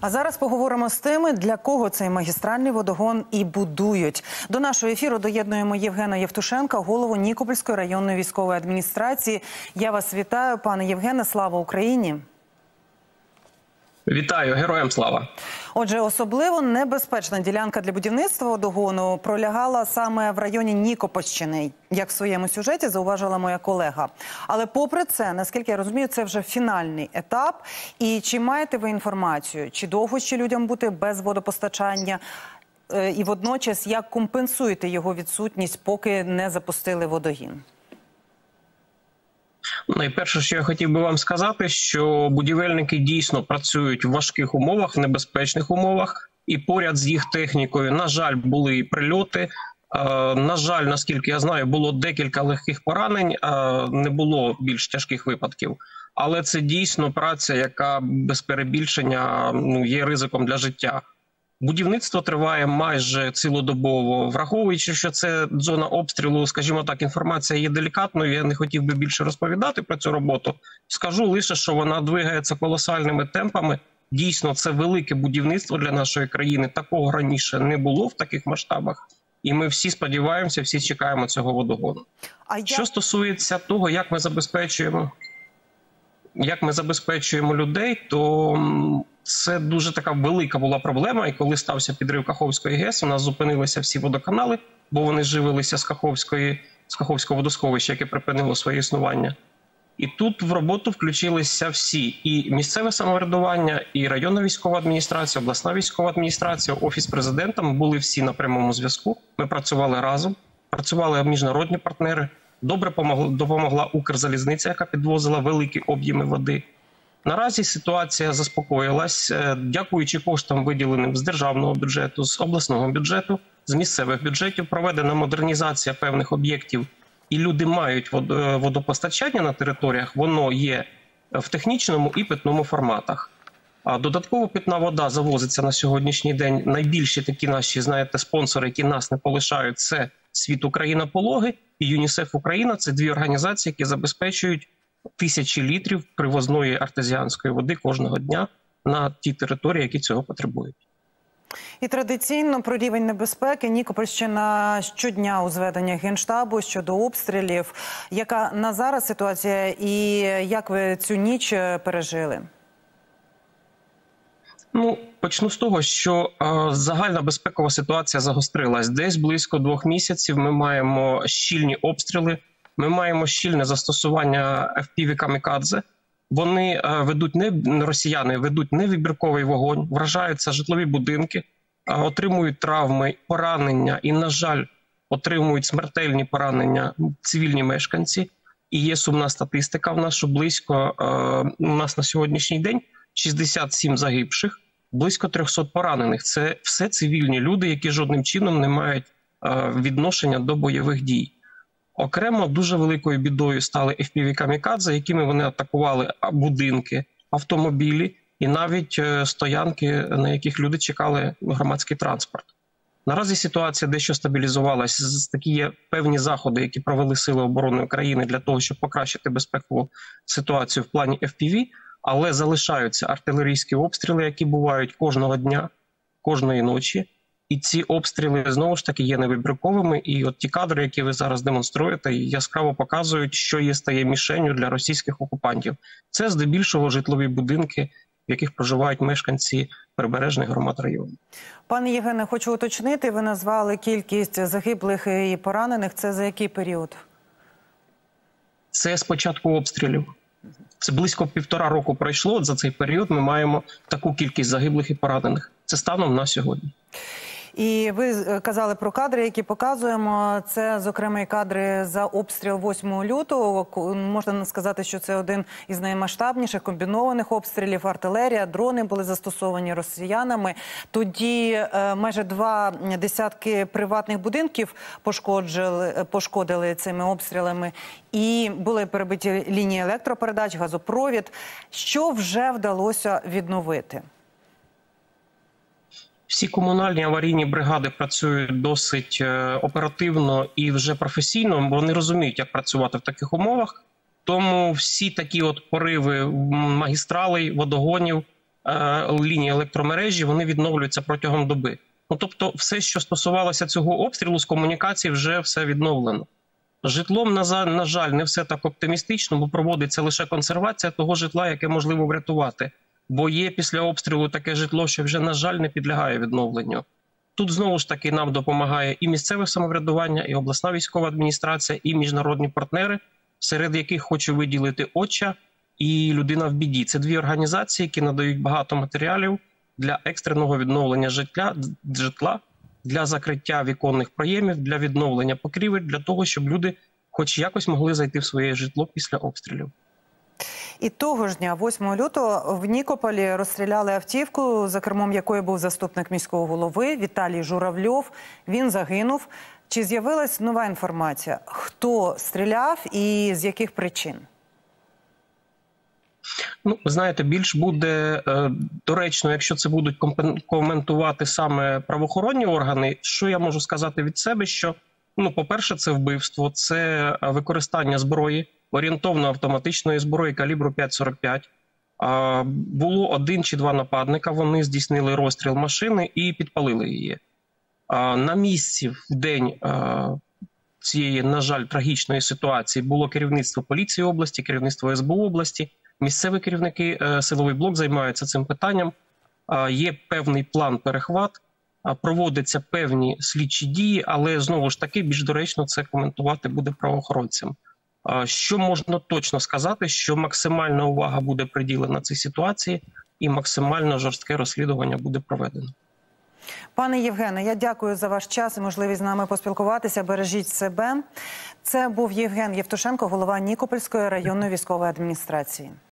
А зараз поговоримо з тими, для кого цей магістральний водогон і будують. До нашого ефіру доєднуємо Євгена Євтушенка, голову Нікопольської районної військової адміністрації. Я вас вітаю, пане Євгене, слава Україні! Вітаю, героям слава! Отже, особливо небезпечна ділянка для будівництва водогону пролягала саме в районі Нікопольщини, як в своєму сюжеті зауважила моя колега. Але попри це, наскільки я розумію, це вже фінальний етап. І чи маєте ви інформацію, чи довго ще людям бути без водопостачання? І водночас, як компенсуєте його відсутність, поки не запустили водогін? Найперше, що я хотів би вам сказати, що будівельники дійсно працюють в важких умовах, в небезпечних умовах. І поряд з їх технікою, на жаль, були і прильоти. На жаль, наскільки я знаю, було декілька легких поранень, не було більш тяжких випадків. Але це дійсно праця, яка без перебільшення є ризиком для життя. Будівництво триває майже цілодобово. Враховуючи, що це зона обстрілу, скажімо так, інформація є делікатною, я не хотів би більше розповідати про цю роботу. Скажу лише, що вона двигається колосальними темпами. Дійсно, це велике будівництво для нашої країни. Такого раніше не було в таких масштабах. І ми всі сподіваємося, всі чекаємо цього водогону. Що стосується того, як ми забезпечуємо людей, то це дуже така велика була проблема. І коли стався підрив Каховської ГЕС, у нас зупинилися всі водоканали, бо вони живилися з Каховського водосховища, яке припинило своє існування. І тут в роботу включилися всі. І місцеве самоврядування, і районна військова адміністрація, обласна військова адміністрація, Офіс президента. Ми були всі на прямому зв'язку. Ми працювали разом, працювали міжнародні партнери. Добре допомогла Укрзалізниця, яка підвозила великі об'єми води. Наразі ситуація заспокоїлась, дякуючи коштам, виділеним з державного бюджету, з обласного бюджету, з місцевих бюджетів, проведена модернізація певних об'єктів, і люди мають водопостачання на територіях, воно є в технічному і питному форматах. А додатково питна вода завозиться на сьогоднішній день. Найбільші такі наші, знаєте, спонсори, які нас не полишають, це Світ Україна Пологи і ЮНІСЕФ Україна. Це дві організації, які забезпечують тисячі літрів привозної артезіанської води кожного дня на ті території, які цього потребують. І традиційно про рівень небезпеки Нікопольщина щодня у зведеннях Генштабу щодо обстрілів. Яка на зараз ситуація і як ви цю ніч пережили? Почну з того, що загальна безпекова ситуація загострилась. Десь близько 2 місяців ми маємо щільні обстріли, ми маємо щільне застосування FPV-камікадзе. Вони росіяни ведуть невибірковий вогонь, вражаються житлові будинки, отримують травми, поранення і, на жаль, отримують смертельні поранення цивільні мешканці. І є сумна статистика в нас, що близько, у нас на сьогоднішній день 67 загибших, близько 300 поранених. Це все цивільні люди, які жодним чином не мають відношення до бойових дій. Окремо дуже великою бідою стали FPV-камікадзе, якими вони атакували будинки, автомобілі і навіть стоянки, на яких люди чекали громадський транспорт. Наразі ситуація дещо стабілізувалась. Такі є певні заходи, які провели Сили оборони України для того, щоб покращити безпекову ситуацію в плані FPV, але залишаються артилерійські обстріли, які бувають кожного дня, кожної ночі. І ці обстріли, знову ж таки, є невибірковими. І от ті кадри, які ви зараз демонструєте, яскраво показують, що стає мішенню для російських окупантів. Це здебільшого житлові будинки, в яких проживають мешканці прибережних громад району. Пане Євгене, хочу уточнити, ви назвали кількість загиблих і поранених. Це за який період? Це з початку обстрілів. Це близько 1,5 року пройшло. От за цей період ми маємо таку кількість загиблих і поранених. Це станом на сьогодні. І ви казали про кадри, які показуємо. Це, зокрема, і кадри за обстріл 8 лютого. Можна сказати, що це один із наймасштабніших комбінованих обстрілів. Артилерія, дрони були застосовані росіянами. Тоді майже 2 десятки приватних будинків пошкодили цими обстрілами. І були перебиті лінії електропередач, газопровід. Що вже вдалося відновити? Всі комунальні аварійні бригади працюють досить оперативно і вже професійно. Вони розуміють, як працювати в таких умовах. Тому всі такі от пориви магістралей, водогонів, лінії електромережі, вони відновлюються протягом доби. Ну, тобто все, що стосувалося цього обстрілу, з комунікацій вже все відновлено. Житлом, на жаль, не все так оптимістично, бо проводиться лише консервація того житла, яке можливо врятувати. Бо є після обстрілу таке житло, що вже, на жаль, не підлягає відновленню. Тут, знову ж таки, нам допомагає і місцеве самоврядування, і обласна військова адміністрація, і міжнародні партнери, серед яких хочу виділити ОЧА і «Людина в біді». Це дві організації, які надають багато матеріалів для екстреного відновлення житла, для закриття віконних проємів, для відновлення покрівель, для того, щоб люди хоч якось могли зайти в своє житло після обстрілів. І того ж дня, 8 лютого, в Нікополі розстріляли автівку, за кермом якої був заступник міського голови Віталій Журавльов. Він загинув. Чи з'явилась нова інформація? Хто стріляв і з яких причин? Ну, ви знаєте, більш буде доречно, якщо це будуть коментувати саме правоохоронні органи. Що я можу сказати від себе, що, по-перше, це вбивство, це використання зброї, орієнтовно-автоматичної зброї калібру 5,45. Було 1 чи 2 нападника, вони здійснили розстріл машини і підпалили її. На місці в день цієї, на жаль, трагічної ситуації було керівництво поліції області, керівництво СБУ області, місцеві керівники, силовий блок займаються цим питанням. Є певний план перехват, проводяться певні слідчі дії, але, знову ж таки, більш доречно це коментувати буде правоохоронцям. Що можна точно сказати, що максимальна увага буде приділена цій ситуації і максимально жорстке розслідування буде проведено. Пане Євгене, я дякую за ваш час і можливість з нами поспілкуватися. Бережіть себе. Це був Євген Євтушенко, голова Нікопольської районної військової адміністрації.